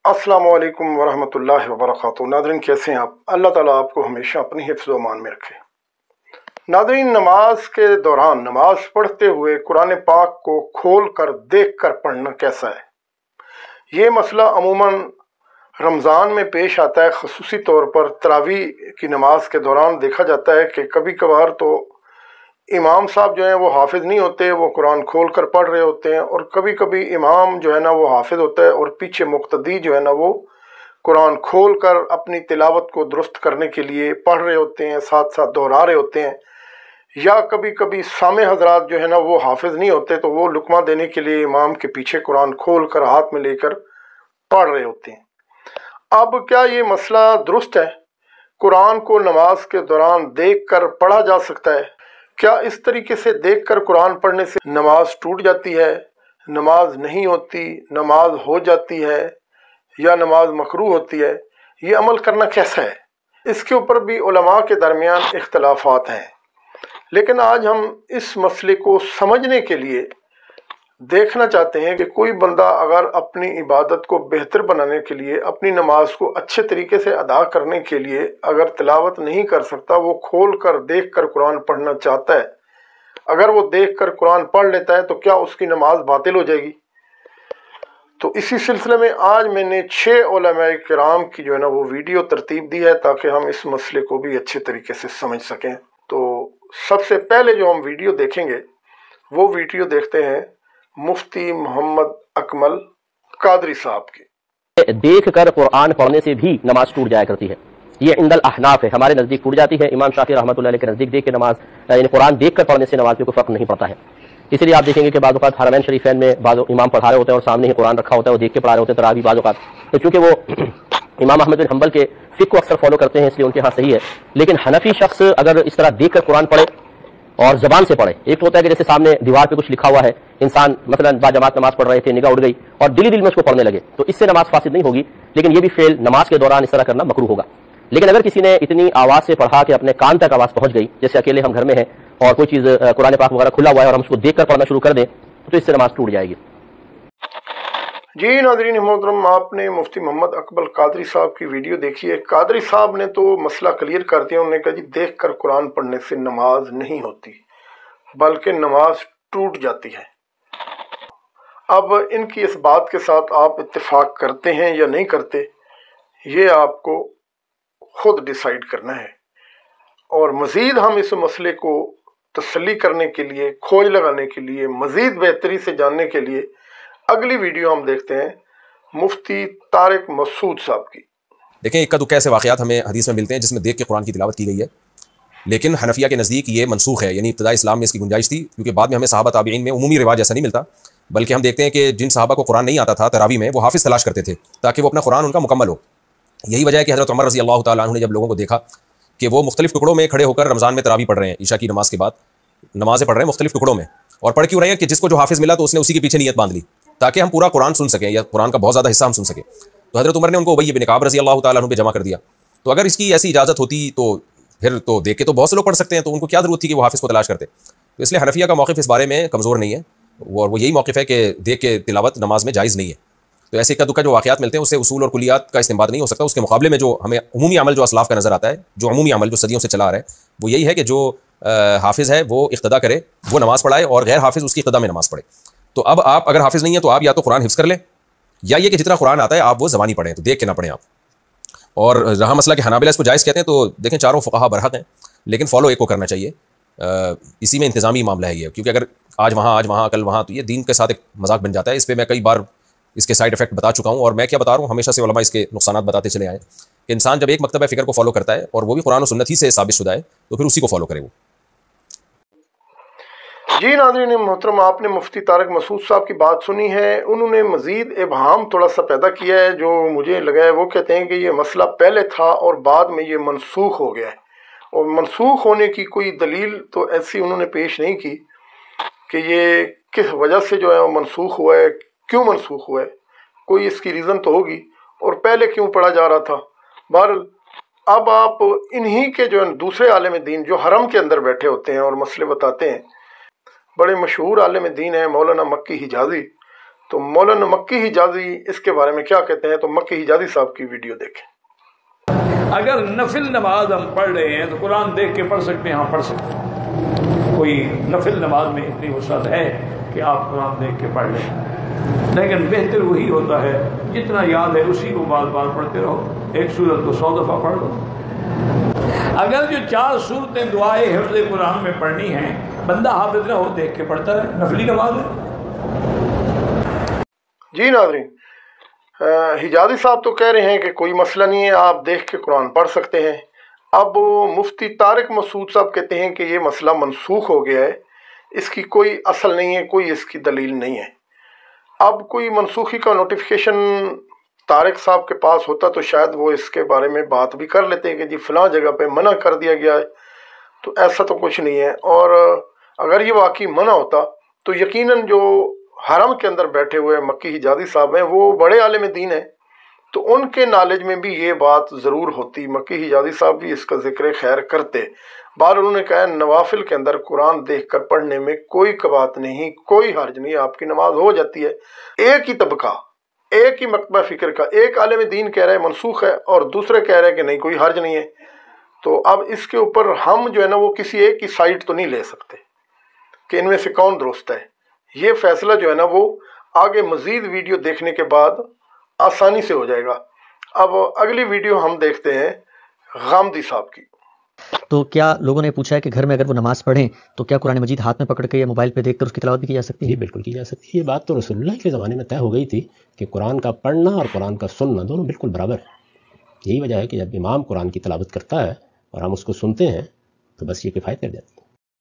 अस्सलामु अलैकुम वरहमतुल्लाहि वबरकातुहू। नादरीन, कैसे हैं आप? अल्लाह ताला आपको हमेशा अपनी हिफ्ज़ व अमान में रखे। नादरीन, नमाज के दौरान नमाज पढ़ते हुए कुरान पाक को खोल कर देख कर पढ़ना कैसा है? ये मसला अमूमन रमज़ान में पेश आता है। ख़ुसूसी तौर पर तरावीह की नमाज के दौरान देखा जाता है कि कभी कभार तो इमाम साहब जो हैं वो हाफिज़ नहीं होते, वो कुरान खोल कर पढ़ रहे होते हैं, और कभी कभी इमाम जो है ना वो हाफिज़ होता है और पीछे मुक्तदी जो है ना वो कुरान खोल कर अपनी तिलावत को दुरुस्त करने के लिए पढ़ रहे होते हैं, साथ साथ दोहरा रहे होते हैं। या कभी कभी सामे हजरात जो है ना वो हाफिज़ नहीं होते, तो वो लुकमा देने के लिए इमाम के पीछे कुरान खोल कर हाथ में लेकर पढ़ रहे होते हैं। अब क्या ये मसला दुरुस्त है? कुरान को नमाज के दौरान देख कर पढ़ा जा सकता है? क्या इस तरीके से देखकर कुरान पढ़ने से नमाज टूट जाती है, नमाज नहीं होती, नमाज हो जाती है, या नमाज मकरूह होती है? ये अमल करना कैसा है? इसके ऊपर भी उलमा के दरमियान इख्तलाफात हैं। लेकिन आज हम इस मसले को समझने के लिए देखना चाहते हैं कि कोई बंदा अगर अपनी इबादत को बेहतर बनाने के लिए, अपनी नमाज को अच्छे तरीके से अदा करने के लिए अगर तिलावत नहीं कर सकता, वो खोल कर देख कर कुरान पढ़ना चाहता है, अगर वो देख कर कुरान पढ़ लेता है तो क्या उसकी नमाज बातिल हो जाएगी? तो इसी सिलसिले में आज मैंने 6 उलमाए किराम की जो है ना वो वीडियो तरतीब दी है ताकि हम इस मसले को भी अच्छे तरीके से समझ सकें। तो सबसे पहले जो हम वीडियो देखेंगे वो वीडियो देखते हैं मुफ्ती मोहम्मद अकमल कादरी साहब की। देख कर कुरान पढ़ने से भी नमाज टूट जाया करती है। ये इंदल अहनाफ है, हमारे नज़दीक टूट जाती है। इमाम शाफी रहमतुल्लाह अलैह के नज़दीक देख के नमाज यानी कुरान देख कर पढ़ने से नमाज में कोई फ़र्क नहीं पड़ता है। इसलिए आप देखेंगे कि बाज़ औक़ात हरमैन शरीफैन में बाज़ इमाम पढ़ा रहे होते हैं और सामने ही कुरान रखा होता है, वो देख के पढ़ा रहे होते हैं तरावी बाज़ औक़ात। तो चूँकि वो इमाम अहमद बिन हंबल के फ़िक़्ह को अक्सर फॉलो करते हैं इसलिए उनके यहाँ सही है। लेकिन हनफी शख्स अगर इस तरह देख कर कुरान पढ़े और ज़बान से पढ़े, एक तो होता है कि जैसे सामने दीवार पे कुछ लिखा हुआ है, इंसान मसलन बाजमात नमाज पढ़ रहे थे, निगाह उड़ गई और दिल में उसको पढ़ने लगे, तो इससे नमाज फासिद नहीं होगी, लेकिन ये भी फेल नमाज के दौरान इस तरह करना मकरूह होगा। लेकिन अगर किसी ने इतनी आवाज़ से पढ़ा कि अपने कान तक आवाज़ पहुंच गई, जैसे अकेले हम घर में हैं और कोई चीज़ कुरान पाक वगैरह खुला हुआ है और हम उसको देख कर पढ़ना शुरू कर दें, तो इससे नमाज टूट जाएगी। जी नाज़रीन मोहतरम, आपने मुफ्ती मोहम्मद अकमल कादरी साहब की वीडियो देखी है। कादरी साहब ने तो मसला क्लियर कर दिया। उन्होंने कहा जी देख कर कुरान पढ़ने से नमाज नहीं होती बल्कि नमाज टूट जाती है। अब इनकी इस बात के साथ आप इत्तेफाक करते हैं या नहीं करते, ये आपको खुद डिसाइड करना है। और मज़ीद हम इस मसले को तसल्ली करने के लिए, खोज लगाने के लिए, मज़ीद बेहतरी से जानने के लिए अगली वीडियो हम देखते हैं मुफ्ती तारिक मसूद साहब की। देखें, इक्का दुक्का ऐसे वाक़यात हमें हदीस में मिलते हैं जिसमें देख के कुरान की तिलावत की गई है, लेकिन हनफिया के नज़दीक ये मनसूख है। यानी इब्तिदाई इस्लाम में इसकी गुंजाइश थी, क्योंकि बाद में हमें सहाबा ताबीईन में उमूमी रिवाज ऐसा नहीं मिलता, बल्कि हम देखते हैं कि जिन सहाबा को कुरान नहीं आता था तरावी में, वो हाफिज़ तलाश करते थे ताकि वो अपना कुरान उनका मुकम्मल हो। यही वजह है कि हज़रत उमर रज़ी अल्लाह तआला अन्हु ने जब लोगों को देखा कि वो मुख्तलिफ टुकड़ों में खड़े होकर रमज़ान में तरावी पढ़ रहे हैं, ईशा की नमाज के बाद नमाज़ें पढ़ रहे हैं मुख्तलिफ टुकड़ों में, और पढ़ क्यों रहे हैं कि जिसको जो हाफिज़ मिला तो उसने उसी के पीछे नियत बांध ली ताकि हम पूरा कुरान सुन सकें या कुरान का बहुत ज़्यादा हिस्सा हम सुन सकें। तो हज़रत उमर ने उनको उबई बिन कअब रज़ी अल्लाह तआला अन्हु पे जमा कर दिया। तो अगर इसकी ऐसी इजाज़त होती तो फिर तो देख के तो बहुत से लोग पढ़ सकते हैं, तो उनको क्या ज़रूरत थी कि वो हाफिज़ को तलाश करते। तो इसलिए हनफिया का मौक़िफ़ इस बारे में कमज़ोर नहीं है, और वो यही मौक़िफ़ है कि देख के तिलावत नमाज में जायज़ नहीं है। तो ऐसे इक्का दुक्का जो वाक़यात मिलते हैं उससे उसूल और कुलियात का इस्तेमाल नहीं हो सकता। उसके मुकाबले में जो हमें उमूमी अमल जो असलाफ़ का नज़र आता है, जो उमूमी अमल जो सदियों से चला आ रहा है, वो यही है कि जो हाफिज़ है वो इक़्तिदा करे, वो नमाज़ पढ़ाए, और गैर हाफिज़ उसकी इक़्तिदा में नमाज़ पढ़े। तो अब आप अगर हाफिज़ नहीं है तो आप या तो कुरान हिफ्ज़ कर लें, या ये कि जितना कुरान आता है आप वो ज़बानी पढ़ें, तो देख के ना पढ़ें आप। और रहा मसला कि हनाबिला इसको जायज़ कहते हैं, तो देखें चारों फ़ुक़हा बरहक हैं, लेकिन फॉलो एक को करना चाहिए। इसी में इंतज़ामी मामला है ये, क्योंकि अगर आज वहाँ कल वहाँ, तो ये दीन के साथ एक मजाक बन जाता है। इस पर मैं कई बार इसके साइड इफ़ेक्ट बता चुका हूँ, और मैं क्या बता रहा हूँ, हमेशा से उलमा इसके नुकसानात बताते चले आए। इंसान जब एक मकतबा फ़िक्र को फॉलो करता है और वो भी कुरान और सुन्नत ही से साबित शुदा है, तो फिर उसी को फॉलो करे वो। जी नाज़रीन मोहतरम, आपने मुफ्ती तारिक मसूद साहब की बात सुनी है। उन्होंने मज़ीद इबहाम थोड़ा सा पैदा किया है जो मुझे लगा है। वो कहते हैं कि ये मसला पहले था और बाद में ये मनसूख हो गया है, और मनसूख होने की कोई दलील तो ऐसी उन्होंने पेश नहीं की कि ये किस वजह से जो है वो मनसूख हुआ है, क्यों मनसूख हुआ है, कोई इसकी रीज़न तो होगी, और पहले क्यों पढ़ा जा रहा था। बहरहाल अब आप इन्हीं के जो है दूसरे आलिम दीन जो हरम के अंदर बैठे होते हैं और मसले बताते हैं, बड़े मशहूर आलिम दीन है मौलाना मक्की हिजाजी, تو मौलाना मक्की हिजाजी इसके बारे में क्या कहते हैं, तो मक्की हिजाजी साहब की वीडियो देखें। अगर नफिल नमाज हम पढ़ रहे हैं तो कुरान देख के पढ़ सकते हैं, हाँ पढ़ सकते हैं। कोई नफिल नमाज में इतनी वसअत है कि आप कुरान देख के पढ़ लें, लेकिन बेहतर वही होता है जितना याद है उसी को बार बार पढ़ते रहो। एक सूरत को 100 दफ़ा पढ़ लो। अगर जो 4 सूरतें दुआए हिफ्ज़ कुरान में पढ़नी हैं, बंदा हाफिज ना हो, देख के पढ़ता है, नफली नमाज है। जी नाज़रीन, हिजाजी साहब तो कह रहे हैं कि कोई मसला नहीं है, आप देख के कुरान पढ़ सकते हैं। अब मुफ्ती तारिक मसूद साहब कहते हैं कि ये मसला मनसूख हो गया है, इसकी कोई असल नहीं है, कोई इसकी दलील नहीं है। अब कोई मनसूखी का नोटिफिकेशन तारिक साहब के पास होता तो शायद वो इसके बारे में बात भी कर लेते हैं कि जी फ़लाँ जगह पे मना कर दिया गया है, तो ऐसा तो कुछ नहीं है। और अगर ये वाकई मना होता तो यकीनन जो हरम के अंदर बैठे हुए मक्की हिजाजी साहब हैं वो बड़े आलिम दीन हैं, तो उनके नॉलेज में भी ये बात ज़रूर होती। मक्की हिजाजी साहब भी इसका ज़िक्र खैर करते। बार उन्होंने कहा नवाफिल के अंदर कुरान देख कर पढ़ने में कोई कबात नहीं, कोई हर्ज नहीं, आपकी नमाज हो जाती है। एक ही तबका, एक ही मकबा फ़िक्र का, एक आलिम दीन कह रहा है मनसूख है और दूसरे कह रहे हैं कि नहीं कोई हर्ज नहीं है। तो अब इसके ऊपर हम जो है ना वो किसी एक की साइड तो नहीं ले सकते कि इनमें से कौन दुरुस्त है। ये फैसला जो है ना वो आगे मज़ीद वीडियो देखने के बाद आसानी से हो जाएगा। अब अगली वीडियो हम देखते हैं गामदी साहब की। तो क्या लोगों ने पूछा है कि घर में अगर वो नमाज पढ़ें तो क्या कुरान मजीद हाथ में पकड़ के या मोबाइल पे देखकर उसकी तिलावत भी की जा सकती है? जी बिल्कुल की जा सकती है। ये बात तो रसूलुल्लाह के ज़माने में तय हो गई थी कि कुरान का पढ़ना और कुरान का सुनना दोनों बिल्कुल बराबर है। यही वजह है कि जब इमाम कुरान की तिलावत करता है और हम उसको सुनते हैं तो बस ये किफ़ायत कर जाती है।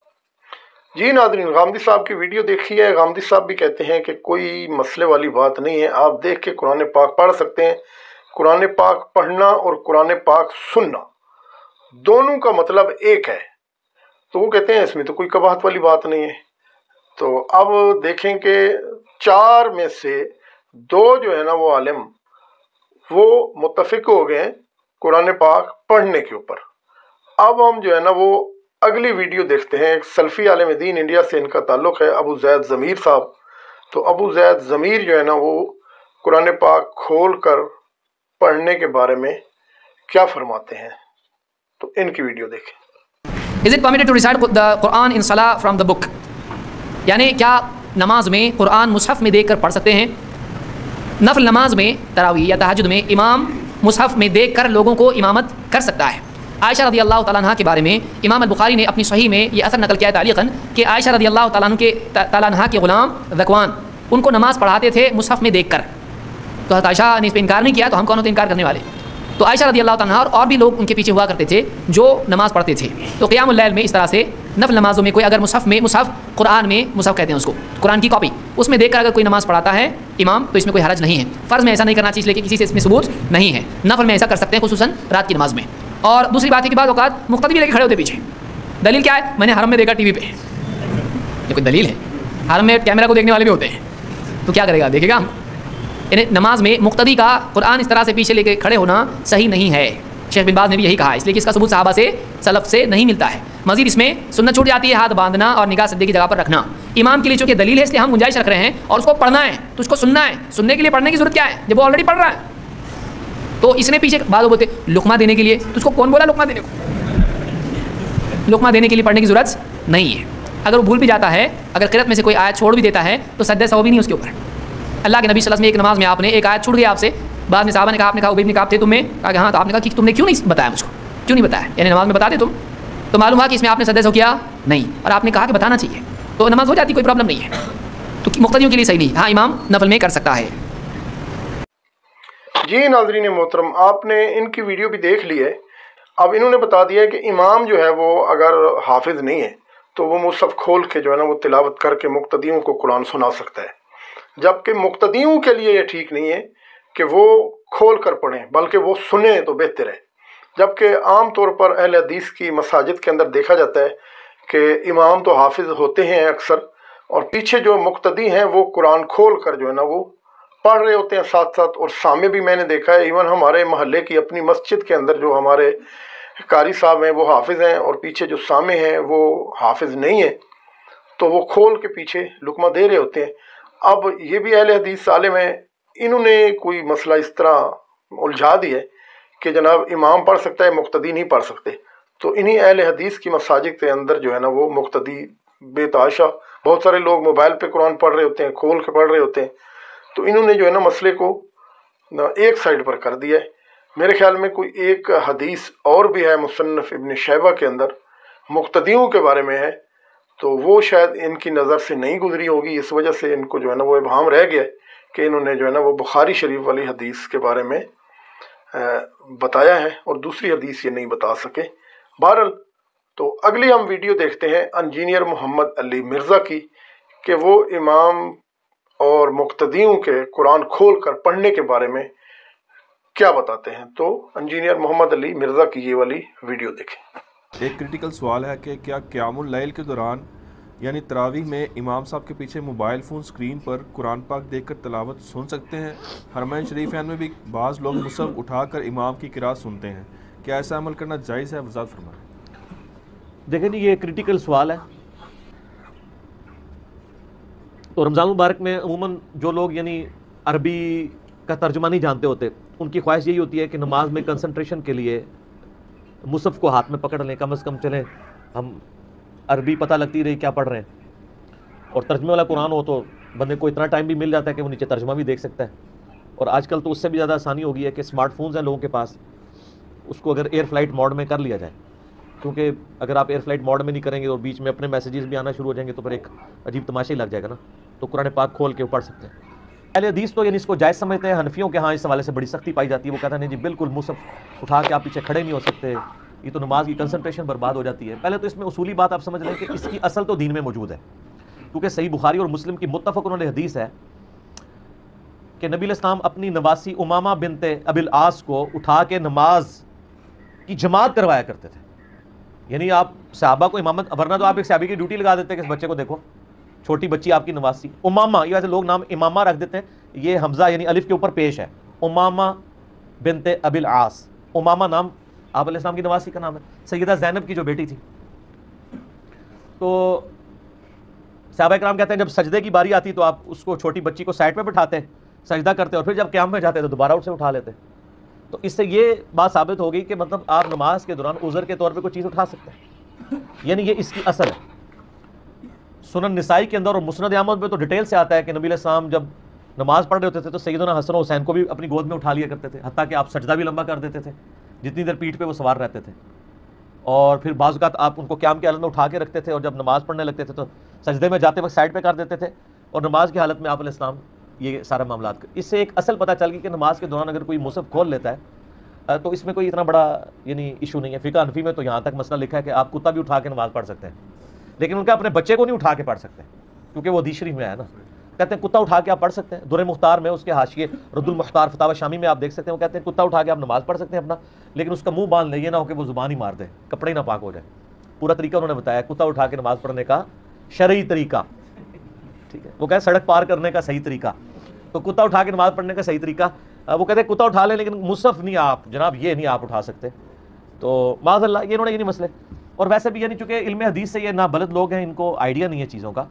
जी नाज़रीन, गामदी साहब की वीडियो देखी है। गामदी साहब भी कहते हैं कि कोई मसले वाली बात नहीं है, आप देख के कुरान पाक पढ़ सकते हैं। कुरान पाक पढ़ना और कुरान पाक सुनना दोनों का मतलब एक है, तो वो कहते हैं इसमें तो कोई कबाहत वाली बात नहीं है। तो अब देखें कि 4 में से 2 जो है ना वो आलिम वो मुत्तफिक हो गए कुरान पाक पढ़ने के ऊपर। अब हम जो है ना वो अगली वीडियो देखते हैं। एक सल्फ़ी आलिम दीन इंडिया से इनका ताल्लुक़ है, अबू ज़ैद ज़मीर साहब। तो अबू ज़ैद ज़मीर जो है ना वो कुरान पाक खोल कर पढ़ने के बारे में क्या फरमाते हैं, तो इनकी वीडियो देखें। Is it permitted to recite the Quran in सलाह फ्रॉम द बुक, यानी क्या नमाज में कुरान मुसहफ़ में देख कर पढ़ सकते हैं? नफल नमाज में तरावी या तहज्जुद में इमाम मुसहफ़ में देख कर लोगों को इमामत कर सकता है। आयशा रदी अल्लाह तआला अन्हा के बारे में इमाम बुखारी ने अपनी सही में ये असर नकल किया है तालीक़न कि आयशा रदी अल्लाह तआला अन्हा के ग़ुलाम ज़कवान उनको नमाज़ पढ़ाते थे मुसहफ़ में देख कर। तो हज़रत आयशा ने इस पर इनकार नहीं किया, तो हम कौन होते इनकार करने वाले। तो आयशा रदी अल्लाह तआला और भी लोग उनके पीछे हुआ करते थे जो नमाज़ पढ़ते थे। तो क़ियामुल लैल में इस तरह से नफल नमाज़ों में कोई अगर मुसहफ़ कुरान में मुसहफ़ कहते हैं उसको, कुरान की कॉपी, उसमें देखकर अगर कोई नमाज़ पढ़ाता है इमाम तो इसमें कोई हरज नहीं है। फ़र्ज़ में ऐसा नहीं करना चाहिए, लेकिन किसी से इसमें सबूत नहीं है। नफल में ऐसा कर सकते हैं, खुसूसन रात की नमाज़ में। और दूसरी बात है कि बाद औक़ात मुक़्तदी भी लेके खड़े होते पीछे। दलील क्या है? मैंने हरम में देखा टीवी पे, ये कोई दलील है? हरम में कैमरा को देखने वाले भी होते हैं, तो क्या करेगा, देखेगा हम? यानी नमाज में मुक़्तदी का कुरान इस तरह से पीछे लेके खड़े होना सही नहीं है। शेख बिन बाज़ ने भी यही कहा है, इसलिए कि इसका सबूत सहाबा से सलफ़ से नहीं मिलता है। मज़ीद इसमें सुन्नत छूट जाती है हाथ बांधना और निगाह सद्दे की जगह पर रखना। इमाम के लिए चूँकि दलील है इसलिए हम गुंजाइश रख रहे हैं और उसको पढ़ना है तो उसको सुनना है। सुनने के लिए पढ़ने की ज़रूरत क्या है जब वो ऑलरेडी पढ़ रहा है? तो इसने पीछे बाद बोलते लुकमा देने के लिए, तो उसको कौन बोला लुकमा देने को? लुकमा देने के लिए पढ़ने की ज़रूरत नहीं है। अगर वो भूल भी जाता है, अगर क़िरात में से कोई आयत छोड़ भी देता है तो सद्दे सवाब भी नहीं उसके ऊपर। अल्लाह के नबी सल्लल्लाहु अलैहि वसल्लम एक नमाज में आपने एक आयत छूट गई आपसे, बाद में साहबा ने कहा, आपने कहा उबई इब्न काब थे तुम्हें, कहा कि हाँ, तो आपने कहा कि तुमने क्यों नहीं बताया मुझको, क्यों नहीं बताया, यानी नमाज में बता दे तुम। तो मालूम हुआ कि इसमें आपने सद्दे सवाब किया नहीं, और आपने कहा कि बताना चाहिए, तो नमाज हो जाती, कोई प्रॉब्लम नहीं है। तो मुक़्तदियों के लिए सही नहीं, हाँ इमाम नफल में कर सकता है। जी नाज़रीन मोहतरम, आपने इनकी वीडियो भी देख ली है। अब इन्होंने बता दिया कि इमाम जो है वो अगर हाफिज़ नहीं है तो वो मुसहफ़ खोल के जो है ना वो तिलावत करके मुक़्तदियों को कुरान सुना सकता है, जबकि मुक़्तदियों के लिए ये ठीक नहीं है कि वो खोल कर पढ़ें, बल्कि वो सुने तो बेहतर है। जबकि आम तौर पर अहले हदीस की मसाजिद के अंदर देखा जाता है कि इमाम तो हाफिज़ होते हैं अक्सर, और पीछे जो मुक़्तदी हैं वो कुरान खोल कर जो है ना वो पढ़ रहे होते हैं साथ साथ। और सामने भी मैंने देखा है, इवन हमारे महल्ले की अपनी मस्जिद के अंदर जो हमारे कारी साहब हैं वो हाफिज़ हैं और पीछे जो सामे हैं वो हाफिज़ नहीं है, तो वो खोल के पीछे लुकमा दे रहे होते हैं। अब ये भी अहले हदीस आलिम हैं, इन्होंने कोई मसला इस तरह उलझा दिया है कि जनाब इमाम पढ़ सकता है, मुक्तदी नहीं पढ़ सकते। तो इन्हीं अहले हदीस की मसाजिद के अंदर जो है ना वो मुक्तदी बेताशा, बहुत सारे लोग मोबाइल पे कुरान पढ़ रहे होते हैं, खोल के पढ़ रहे होते हैं। तो इन्होंने जो है ना मसले को एक साइड पर कर दिया है। मेरे ख्याल में कोई एक हदीस और भी है मुसन्नफ इब्न शैबा के अंदर मुक्तदियों के बारे में है, तो वो शायद इनकी नज़र से नहीं गुजरी होगी, इस वजह से इनको जो है ना वो इबहाम रह गया कि इन्होंने जो है ना वो बुखारी शरीफ वाली हदीस के बारे में बताया है और दूसरी हदीस ये नहीं बता सके। बहरहाल तो अगली हम वीडियो देखते हैं इंजीनियर मोहम्मद अली मिर्ज़ा की कि वो इमाम और मुक्तदियों के कुरान खोल कर पढ़ने के बारे में क्या बताते हैं। तो इंजीनियर मोहम्मद अली मिर्ज़ा की ये वाली वीडियो देखें। एक क्रिटिकल सवाल है कि क्या क़यामुल लैल के दौरान यानी तरावीह में इमाम साहब के पीछे मोबाइल फ़ोन स्क्रीन पर कुरान पाक देखकर तिलावत सुन सकते हैं? हरमैन शरीफ में भी बाज़ लोग मुसहफ़ उठाकर इमाम की किरात सुनते हैं, क्या ऐसा अमल करना जायज़ है? वज़ाहत फरमाएं। देखें जी, ये क्रिटिकल सवाल है। तो रमज़ान मुबारक में अमूमन जो लोग यानी अरबी का तर्जुमा नहीं जानते होते, उनकी ख्वाहिश यही होती है कि नमाज में कंसंट्रेशन के लिए मुसहफ़ को हाथ में पकड़ लें, कम से कम चलें हम अरबी पता लगती रही क्या पढ़ रहे हैं, और तर्जमे वाला कुरान हो तो बंदे को इतना टाइम भी मिल जाता है कि वो नीचे तर्जमा भी देख सकता है। और आजकल तो उससे भी ज़्यादा आसानी हो गई है कि स्मार्टफोन्स हैं लोगों के पास, उसको अगर एयर फ्लाइट मोड में कर लिया जाए, क्योंकि अगर आप एयर फ्लाइट मोड में नहीं करेंगे और बीच में अपने मैसेजेस भी आना शुरू हो जाएंगे तो फिर एक अजीब तमाशा ही लग जाएगा ना। तो कुरान पाक खोल के पढ़ सकते हैं। अहले हदीस तो यानी इसको जायज़ समझते हैं। हनफियों के यहाँ इस हवाले से बड़ी सख्ती पाई जाती है, वो कहते हैं नहीं जी बिल्कुल मुसहफ़ उठा के आप पीछे खड़े नहीं हो सकते, ये तो नमाज की कंसंट्रेशन बर्बाद हो जाती है। पहले तो इसमें उसूली बात आप समझ लें कि इसकी असल तो दीन में मौजूद है, क्योंकि सही बुखारी और मुस्लिम की मुत्तफ़क़ुन अलैह हदीस है कि नबी अलैहिस्सलाम अपनी नवासी उमामा बिनते अबिल आस को उठा के नमाज की जमात करवाया करते थे। यानी आप सहाबा को इमामत, वरना तो आप एक सहाबी की ड्यूटी लगा देते कि इस बच्चे को देखो, छोटी बच्ची आपकी नवासी उमामा, ये वैसे लोग नाम इमामा रख देते हैं, ये हमजा यानी अलिफ के ऊपर पेश है, उमामा बिनते अबिल आस। उमामा नाम आप अलैहिस्सलाम की नवासी का नाम है, सैयदा ज़ैनब की जो बेटी थी। तो सहाबा इकराम कहते हैं जब सजदे की बारी आती तो आप उसको, छोटी बच्ची को साइड पे बिठाते, सजदा करते, और फिर जब क़याम में जाते तो दोबारा उसे उठा लेते। तो इससे ये बात साबित हो गई कि मतलब आप नमाज के दौरान उज़र के तौर पे कोई चीज़ उठा सकते हैं, यानी ये इसकी असल है। सुनन निसाई के अंदर और मुस्नद अहमद में तो डिटेल से आता है कि नबी अलैहिस्सलाम जब नमाज पढ़ रहे होते थे तो सैयदना हसन और हुसैन को भी अपनी गोद में उठा लिया करते थे, हत्ता कि आप सजदा भी लंबा कर देते थे जितनी देर पीठ पे वो सवार रहते थे। और फिर बाज़ औक़ात आप उनको क़याम की हालत में उठा के रखते थे, और जब नमाज़ पढ़ने लगते थे तो सजदे में जाते वक्त साइड पे कर देते थे, और नमाज की हालत में आप अलैहिस्सलाम ये सारा मामला। इससे एक असल पता चल गई कि नमाज के दौरान अगर कोई मुसहफ़ खोल लेता है तो इसमें कोई इतना बड़ा यानी इशू नहीं है। फ़िक़्ह हनफ़ी में तो यहाँ तक मसला लिखा है कि आप कुत्ता भी उठा के नमाज़ पढ़ सकते हैं, लेकिन उनका अपने बच्चे को नहीं उठा के पढ़ सकते, क्योंकि वो हदीस शरीफ में है ना। कहते हैं कुत्ता उठा के आप पढ़ सकते हैं। दुर्र मुख्तार में उसके हाशिए रद्दुल मुख्तार फतावा शामी में आप देख सकते हैं, वो कहते हैं कुत्ता उठा के आप नमाज़ पढ़ सकते हैं अपना, लेकिन उसका मुंह बांध ले, ये ना हो कि वो ज़ुबान ही मार दे, कपड़े ही ना पाक हो जाए। पूरा तरीका उन्होंने बताया कुत्ता उठा के नमाज़ पढ़ने का शरई तरीका, ठीक है। वो कहते हैं सड़क पार करने का सही तरीका, तो कुत्ता उठा के नमाज़ पढ़ने का सही तरीका। वो कहते हैं कुत्ता उठा लें, लेकिन मुसहफ़ नहीं आप जनाब, ये नहीं आप उठा सकते। तो माज़अल्लाह ये इन्होंने ये नहीं मसले। और वैसे भी यानी चूँकि इल्म हदीस से ये ना बलद लोग हैं, इनको आइडिया नहीं है चीज़ों का।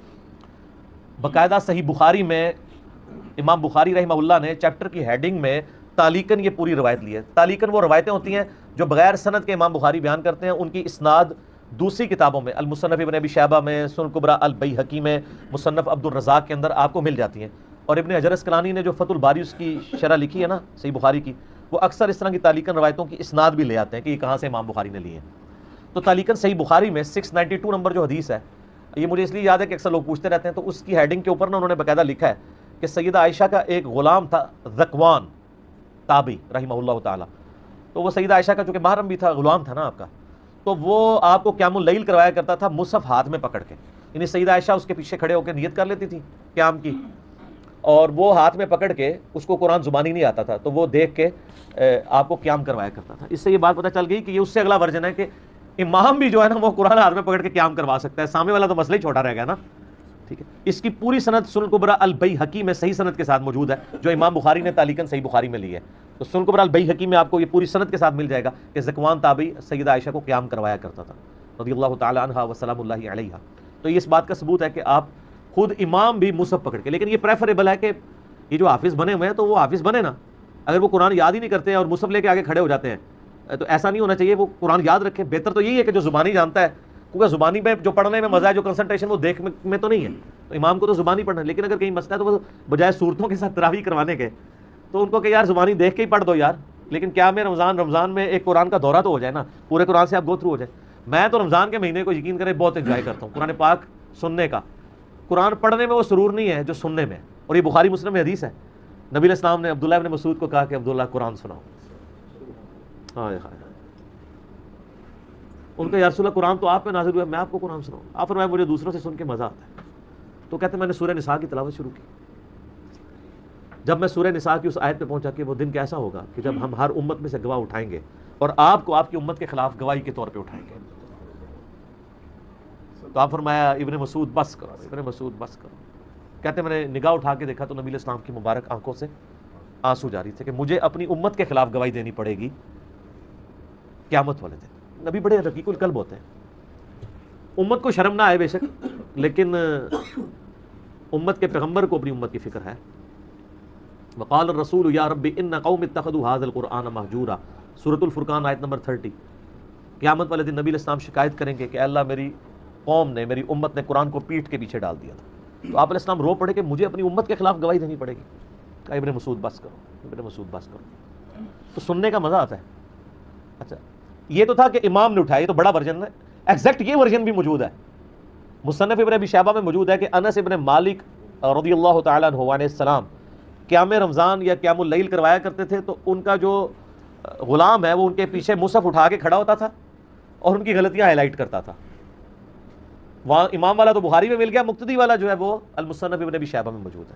बाकायदा सही बुखारी में इमाम बुखारी रहमहुल्लाह ने चैप्टर की हेडिंग में तालीकन ये पूरी रवायत ली है। तालीकन वो रवायतें होती हैं जो बगैर सनद के इमाम बुखारी बयान करते हैं, उनकी इसनाद दूसरी किताबों में, अल-मुसन्नफ़ इब्न अबी शैबा में, सुनन कुबरा अल-बैहक़ी में, मुसन्नफ़ अब्दुर रज़ाक़ के अंदर आपको मिल जाती हैं। और इब्न हजर अस्क़लानी ने जो फ़तुल बारी उसकी शरह लिखी है ना सही बुखारी की, वो अक्सर इस तरह की तालीकन रवायतों की इसनाद भी ले आते हैं कि ये कहाँ से इमाम बुखारी ने ली है। तो तालीकन सही बुखारी में 692 नंबर जो हदीस है, ये मुझे इसलिए याद है कि अक्सर लोग पूछते रहते हैं, तो उसकी हेडिंग के ऊपर ना उन्होंने बाकायदा लिखा है कि सैयदा आयशा का एक ग़ुलाम था ज़कवान ताबी रहिमहुल्लाह ताला, तो वो सैयदा आयशा का चूँकि महरम भी था, ग़ुलाम था ना आपका, तो वो आपको क़यामुल लैल करवाया करता था मुसहफ़ हाथ में पकड़ के। यानी सैयदा आयशा उसके पीछे खड़े होकर नियत कर लेती थी क़याम की, और वो हाथ में पकड़ के, उसको कुरान ज़ुबानी नहीं आता था, तो वो देख के आपको क़याम करवाया करता था। इससे ये बात पता चल गई कि ये उससे अगला वर्जन है कि इमाम भी जो है ना वो कुरान हाथ में पकड़ के क़याम करवा सकता है। सामने वाला तो मसला ही छोटा रह गया ना, ठीक है। इसकी पूरी सनद सुनन कुबरा अल-बैहक़ी में सही सनद के साथ मौजूद है, जो इमाम बुखारी ने तालीकन सही बुखारी में ली है। तो सुनन कुबरा अल-बैहक़ी में आपको ये पूरी सनद के साथ मिल जाएगा कि ज़कवान ताबी सैयदा आयशा को क़याम करवाया करता था रज़ियल्लाहु ताला अन्हा व सलामुल्लाहि अलैहा। तो ये इस बात का सबूत है कि आप خود امام بھی مصحف پکڑ کے. لیکن یہ پریفریبل ہے کہ یہ جو حافظ بنے ہوئے ہیں تو وہ حافظ بنے نا. اگر وہ قرآن یاد ہی نہیں کرتے ہیں اور مصحف لے کے آگے کھڑے ہو جاتے ہیں تو ایسا نہیں ہونا چاہیے. وہ قرآن یاد رکھے. بہتر تو یہی ہے کہ جو زبانی جانتا ہے, کیونکہ زبانی میں جو پڑھنے میں مزہ ہے, جو کنسنٹریشن وہ دیکھ میں تو نہیں ہے, تو امام کو تو زبانی پڑھنا ہے. لیکن اگر کہیں مسئلہ ہے تو وہ بجائے صورتوں کے ساتھ تراویح کروانے کے تو ان کو کہ یار زبانی دیکھ کے ہی پڑھ دو یار. لیکن کیا میں رمضان میں ایک قرآن کا دورہ تو ہو جائے نا, پورے قرآن سے آپ گو تھرو ہو جائے. میں تو رمضان کے مہینے کو یقین کریں بہت انجوائے کرتا ہوں قرآن پاک سننے کا. قرآن پڑھنے میں وہ سرور نہیں ہے جو سننے میں. اور یہ بخاری مسلم میں حدیث ہے, نبی علیہ السلام نے عبداللہ ابن مسعود کو کہا کہ عبداللہ قرآن سناؤ. ہائے ہائے, ان کا یا رسول اللہ قرآن تو آپ پہ نازل ہوا ہے, میں آپ کو قرآن سناؤں. آپ فرمایا مجھے دوسروں سے سن کے مزہ آتا ہے. تو کہتے ہیں میں نے سورہ نساء کی تلاوت شروع کی. جب میں سورہ نساء کی اس آیت پہ پہنچا کہ وہ دن کیسا ہوگا کہ جب ہم ہر امت میں سے گواہ اٹھائیں گے اور آپ کو آپ کی امت کے خلاف گواہی کے طور پہ اٹھائیں گے, تو آپ فرمایا ابن مسعود بس کرو, ابن مسعود بس کرو. کہتے ہیں میں نے نگاہ اٹھا کے دیکھا تو نبی علیہ السلام کی مبارک آنکھوں سے آنسو جاری تھے کہ مجھے اپنی امت کے خلاف گواہی دینی پڑے گی قیامت والے دن. نبی بڑے رقیق القلب ہوتے ہیں. امت کو شرم نہ آئے بے شک, لیکن امت کے پیغمبر کو اپنی امت کی فکر ہے. وقال الرسول یا رب ان قوم اتخذوا هذا القرآن مہجورا, سورۃ الفرقان آیت نمبر 30. قیامت والے دن نبی علیہ السلام شکایت کریں گے کہ اللہ میری قوم نے, میری امت نے قرآن کو پیٹھ کے پیچھے ڈال دیا تھا. تو آپ علیہ السلام رو پڑے کہ مجھے اپنی امت کے خلاف گواہی دینی پڑے گی. کہا ابن مسعود بس کرو, ابن مسعود بس کرو. تو سننے کا مزہ آتا ہے. اچھا یہ تو تھا کہ امام نے اٹھایا, یہ تو بڑا ورژن ہے. ایگزیکٹ یہ ورژن بھی موجود ہے, مصنف ابن ابی شیبہ میں موجود ہے کہ انس ابن مالک رضی اللہ تعالیٰ عنہ علیہ السلام قیام رمضان یا قیام اللیل کروایا کرتے تھے. تو ان کا جو غلام ہے وہ ان کے پیچھے مصحف اٹھا کے کھڑا ہوتا تھا اور ان کی غلطیاں ہائی لائٹ کرتا تھا. وہاں امام والا تو بخاری میں مل گیا, مقتدی والا جو ہے وہ المصنف ابن ابی شیبہ میں موجود ہے.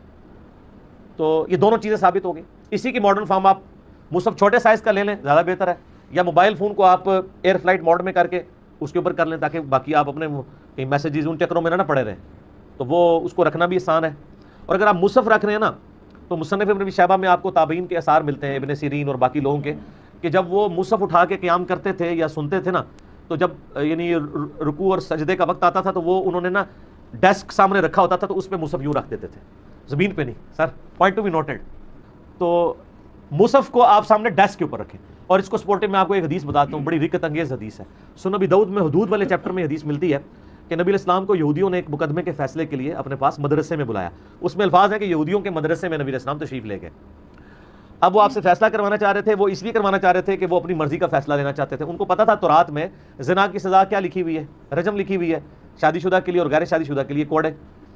تو یہ دونوں چیزیں ثابت ہو گئی. اسی کی ماڈرن فارم آپ مصحف چھوٹے سائز کا لے لیں, زیادہ بہتر ہے, یا موبائل فون کو آپ ایئر فلائٹ موڈ میں کر کے اس کے اوپر کر لیں تاکہ باقی آپ اپنے میسیجز ان چکروں میں نہ پڑے رہیں, تو وہ اس کو رکھنا بھی آسان ہے. اور اگر آپ مصحف رکھ رہے ہیں نا تو مصنف ابن ابی شیبہ میں آپ کو تابعین کے آثار ملتے ہیں, ابن سیرین اور باقی لوگوں کے, کہ جب وہ مصحف اٹھا کے قیام کرتے تھے یا سنتے تھے نا, تو جب یعنی رکوع اور سجدے کا وقت آتا تھا تو وہ انہوں نے نا ڈیسک سامنے رکھا ہوتا تھا تو اس پہ مصحف یوں رکھ دیتے تھے, زمین پہ نہیں. Sir point to be noted. تو مصحف کو آپ سامنے ڈیسک کے اوپر رکھیں. اور اس کو سپورٹو میں آپ کو ایک حدیث بتاتا ہوں, بڑی رکت انگیز حدیث ہے. سنن ابی داؤد میں حدود والے چیپٹر میں حدیث ملتی ہے کہ نبی علیہ السلام کو یہودیوں نے ایک مقدمے کے فیصلے کے لیے اپنے پاس مدرسے میں بلایا. اس میں الفاظ ہیں کہ یہودیوں کے مدرسے میں نبی علیہ السلام تشریف لے گئے. اب وہ آپ سے فیصلہ کروانا چاہ رہے تھے. وہ اس لیے کروانا چاہ رہے تھے کہ وہ اپنی مرضی کا فیصلہ لینا چاہتے تھے. ان کو پتا تھا تورات میں زنا کی سزا کیا لکھی ہوئی ہے, رجم لکھی ہوئی ہے, شادی شدہ کے لیے اور غیر شادی شدہ کے لیے کوڑے.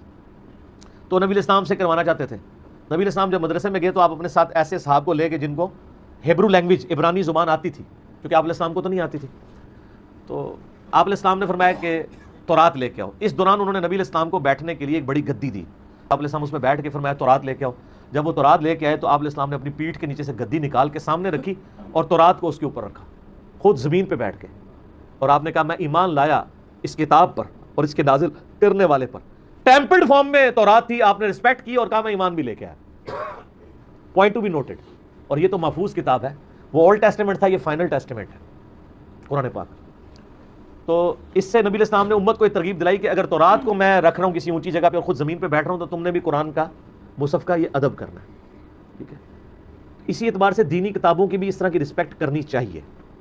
تو نبی علیہ السلام سے کروانا چاہتے تھے. نبی علیہ السلام جب مدرسے میں گئے تو آپ اپنے ساتھ ایسے صحاب کو لے کے جن کو ہیبرو لینگویج, عبرانی زبان آتی تھی, کیونکہ آپ علیہ السلام کو تو نہیں آتی تھی. تو آپ علیہ السلام نے فرمایا کہ تورات لے کے آؤ. اس دوران انہوں نے نبی علیہ السلام کو بیٹھنے کے لیے ایک بڑی گدی دی. آپ علیہ السلام اس میں بیٹھ کے فرمایا تورات لے کے آؤ. جب وہ تورات لے کے آئے تو آپ علیہ السلام نے اپنی پیٹھ کے نیچے سے گدی نکال کے سامنے رکھی اور تورات کو اس کے اوپر رکھا, خود زمین پہ بیٹھ کے. اور آپ نے کہا میں ایمان لایا اس کتاب پر اور اس کے نازل کرنے والے پر. ٹیمپلڈ فارم میں تورات تھی, آپ نے رسپیکٹ کی اور کہا میں ایمان بھی لے کے آیا. Point to be noted. اور یہ تو محفوظ کتاب ہے, وہ اولڈ ٹیسٹیمنٹ تھا, یہ فائنل ٹیسٹیمنٹ ہے قرآن پاک. تو اس سے نبی علیہ السلام نے امت کو ایک ترغیب دلائی کہ اگر تورات کو میں رکھ رہا ہوں کسی اونچی جگہ پہ اور خود زمین پہ بیٹھ رہا ہوں تو تم نے بھی قرآن کا, مصحف کا یہ ادب کرنا ہے. ٹھیک ہے, اسی اعتبار سے دینی کتابوں کی بھی اس طرح کی رسپیکٹ کرنی چاہیے.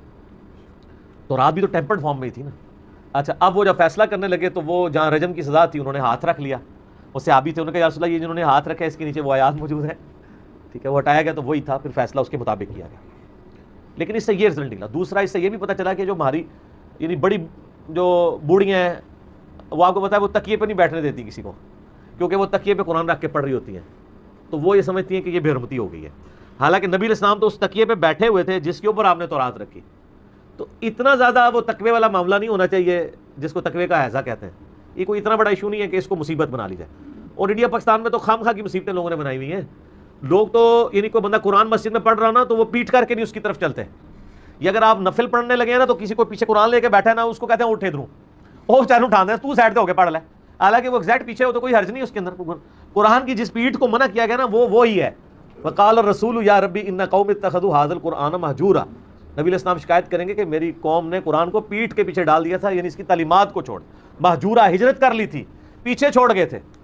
تورات بھی تو ٹیمپرڈ فارم میں ہی تھی نا. اچھا اب وہ جب فیصلہ کرنے لگے تو وہ جہاں رجم کی سزا تھی انہوں نے ہاتھ رکھ لیا. وہ صحابی تھے, انہوں نے کہا یا رسول اللہ یہ جنہوں نے ہاتھ رکھا ہے اس کے نیچے وہ آیات موجود ہے. ٹھیک ہے, وہ ہٹایا گیا تو وہی تھا, پھر فیصلہ اس کے مطابق کیا گیا. لیکن اس سے یہ رزلٹ نکلا. دوسرا اس سے یہ بھی پتہ چلا کہ جو ہماری یعنی بڑی جو بوڑھیاں ہیں وہ آپ کو پتا ہے وہ تکیے پہ نہیں بیٹھنے دیتی کسی کو, کیونکہ وہ تکیے پہ قرآن رکھ کے پڑھ رہی ہوتی ہیں, تو وہ یہ سمجھتی ہیں کہ یہ بے حرمتی ہو گئی ہے. حالانکہ نبی علیہ السلام تو اس تکیے پہ بیٹھے ہوئے تھے جس کے اوپر آپ نے تورات رکھی. تو اتنا زیادہ وہ تقوی والا معاملہ نہیں ہونا چاہیے جس کو تقوی کا حیضہ کہتے ہیں. یہ کوئی اتنا بڑا ایشو نہیں ہے کہ اس کو مصیبت بنا لی جائے. اور انڈیا پاکستان میں تو خام خواہ کی مصیبتیں لوگوں نے بنائی ہوئی ہیں. لوگ تو یعنی کوئی بندہ قرآن مسجد میں پڑھ رہا نا تو وہ پیٹ کر کے نہیں اس کی طرف چلتے ہیں. یا اگر آپ نفل پڑھنے لگے ہیں نا تو کسی کو پیچھے قرآن لے کے بیٹھا ہے نا اس کو کہتے ہیں اٹھ ادھر, وہ چاروں اٹھا دیں, تو سائڈ پہ ہو کے پڑھ لے. حالانکہ وہ ایگزیکٹ پیچھے ہو تو کوئی حرج نہیں اس کے اندر. قرآن کی جس پیٹھ کو منع کیا گیا نا وہ وہی ہے. وقال الرسول یا ربی ان قوم اتخذوا هذا القرآن مہجورا. نبی علیہ السلام شکایت کریں گے کہ میری قوم نے قرآن کو پیٹھ کے پیچھے ڈال دیا تھا, یعنی اس کی تعلیمات کو چھوڑ. مہجورا ہجرت کر لی تھی, پیچھے چھوڑ گئے تھے.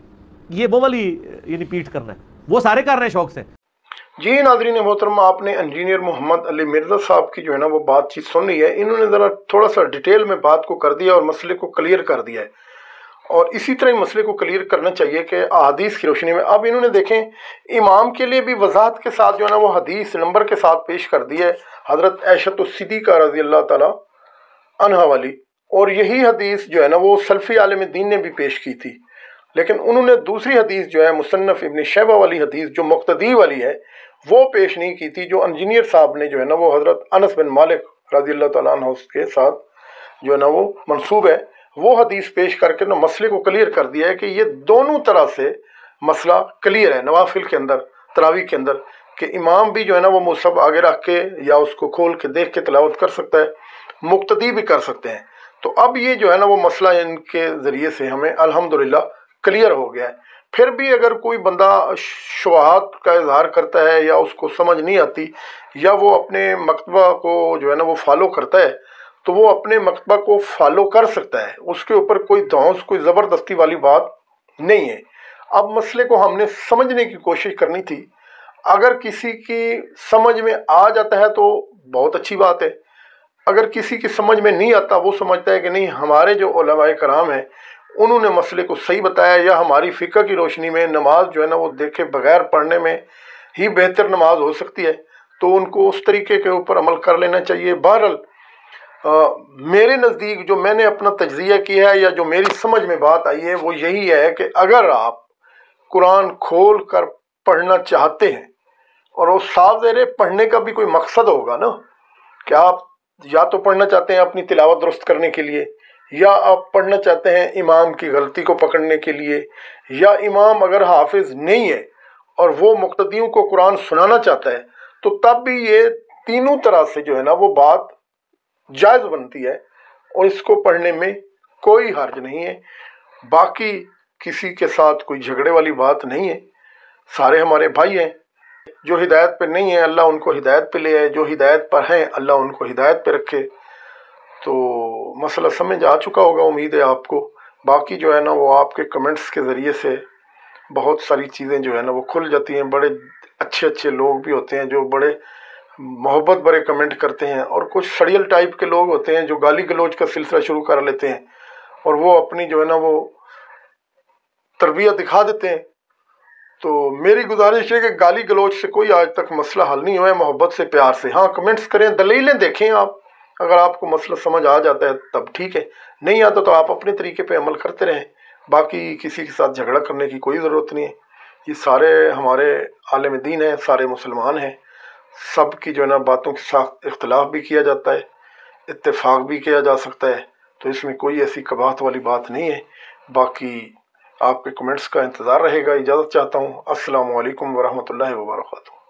ये वो वाली यानी पीठ करना है, वो सारे कर रहे हैं शौक से। जी नाज़रीन मोहतरम, आपने इंजीनियर मोहम्मद अली मिर्ज़ा साहब की जो है ना वो बातचीत सुन ली है। इन्होंने ज़रा थोड़ा सा डिटेल में बात को कर दिया और मसले को क्लियर कर दिया है, और इसी तरह मसले को क्लियर करना चाहिए कि अहादीस की रोशनी में। अब इन्होंने देखें, इमाम के लिए भी वजाहत के साथ जो है ना वो हदीस नंबर के साथ पेश कर दी है, हज़रत आयशा सिद्दीक़ा रज़ी अल्लाह ताला अन्हा वाली, और यही हदीस जो है ना वो सल्फ़ी आलिम दीन ने भी पेश की थी। लेकिन उन्होंने दूसरी हदीस जो है मुसन्नफ़ इब्न शैबा वाली हदीस जो मुक्तदी वाली है वो पेश नहीं की थी, जो इंजीनियर साहब ने जो है ना वो हज़रत अनस बिन मालिक रज़ी अल्लाह ताला अन्हु के साथ जो है ना वो मंसूब है, वो हदीस पेश करके ना मसले को क्लियर कर दिया है कि ये दोनों तरह से मसला क्लियर है नवाफिल के अंदर, तरावी के अंदर, कि इमाम भी जो है ना वो मुसहफ आगे रख के या उसको खोल के देख के तिलावत कर सकता है, मुक्तदी भी कर सकते हैं। तो अब ये जो है ना वो मसला इनके ज़रिए से हमें अल्हम्दुलिल्लाह क्लियर हो गया है। फिर भी अगर कोई बंदा शुबहात का इजहार करता है या उसको समझ नहीं आती या वो अपने मकतबा को जो है ना वो फॉलो करता है, तो वो अपने मकतबा को फॉलो कर सकता है, उसके ऊपर कोई धौंस कोई ज़बरदस्ती वाली बात नहीं है। अब मसले को हमने समझने की कोशिश करनी थी। अगर किसी की समझ में आ जाता है तो बहुत अच्छी बात है, अगर किसी की समझ में नहीं आता, वो समझता है कि नहीं हमारे जो उलमाए कराम हैं उन्होंने मसले को सही बताया, या हमारी फ़िक़्ह की रोशनी में नमाज जो है ना वो देखे बगैर पढ़ने में ही बेहतर नमाज हो सकती है, तो उनको उस तरीके के ऊपर अमल कर लेना चाहिए। बहरहाल मेरे नज़दीक जो मैंने अपना तज्ज़िया किया है या जो मेरी समझ में बात आई है वो यही है कि अगर आप कुरान खोल कर पढ़ना चाहते हैं, और वो साफ ज़ाहिर पढ़ने का भी कोई मकसद होगा ना, कि आप या तो पढ़ना चाहते हैं अपनी तिलावत दुरुस्त करने के लिए, या आप पढ़ना चाहते हैं इमाम की गलती को पकड़ने के लिए, या इमाम अगर हाफिज़ नहीं है और वो मुक्तदियों को कुरान सुनाना चाहता है, तो तब भी ये तीनों तरह से जो है ना वो बात जायज़ बनती है और इसको पढ़ने में कोई हर्ज नहीं है। बाकी किसी के साथ कोई झगड़े वाली बात नहीं है, सारे हमारे भाई हैं। जो हिदायत पे नहीं है अल्लाह उनको हिदायत पे ले आए, जो हिदायत पर हैं अल्लाह उनको हिदायत पे रखे। तो मसला समझ आ चुका होगा उम्मीद है आपको। बाकी जो है ना वो आपके कमेंट्स के ज़रिए से बहुत सारी चीज़ें जो है ना वो खुल जाती हैं। बड़े अच्छे अच्छे लोग भी होते हैं जो बड़े मोहब्बत भरे कमेंट करते हैं, और कुछ सड़ियल टाइप के लोग होते हैं जो गाली गलौज का सिलसिला शुरू कर लेते हैं और वो अपनी जो है ना वो तरबियत दिखा देते हैं। तो मेरी गुजारिश है कि गाली गलौज से कोई आज तक मसला हल नहीं हुआ है, मोहब्बत से प्यार से हाँ कमेंट्स करें, दलीलें देखें आप। अगर आपको मसला समझ आ जाता है तब ठीक है, नहीं आता तो आप अपने तरीके पे अमल करते रहें। बाकी किसी के साथ झगड़ा करने की कोई ज़रूरत नहीं है। ये सारे हमारे आलिम दीन हैं, सारे मुसलमान हैं, सब की जो है ना बातों के साथ इख्तलाफ भी किया जाता है, इत्तेफाक भी किया जा सकता है, तो इसमें कोई ऐसी कबाहत वाली बात नहीं है। बाकी आपके कमेंट्स का इंतज़ार रहेगा। इजाज़त चाहता हूँ। अस्सलामु अलैकुम वरहमतुल्लाहि वबरकातुहू।